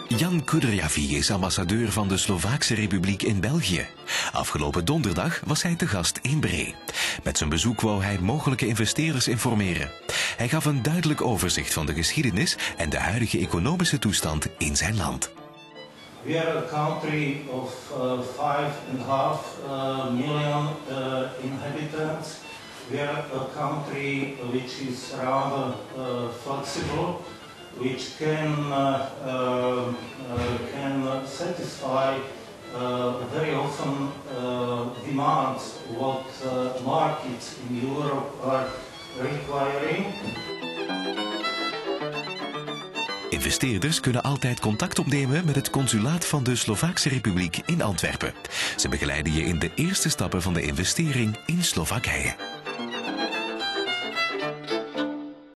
Jan Kudrjavy is ambassadeur van de Slovaakse Republiek in België. Afgelopen donderdag was hij te gast in Bree. Met zijn bezoek wou hij mogelijke investeerders informeren. Hij gaf een duidelijk overzicht van de geschiedenis en de huidige economische toestand in zijn land. We are a country of 5.5 million inhabitants. We are a country which is rather flexible, which can satisfy very often demands what markets in Europe are requiring. Investeerders kunnen altijd contact opnemen met het consulaat van de Slovaakse Republiek in Antwerpen. Ze begeleiden je in de eerste stappen van de investering in Slowakije.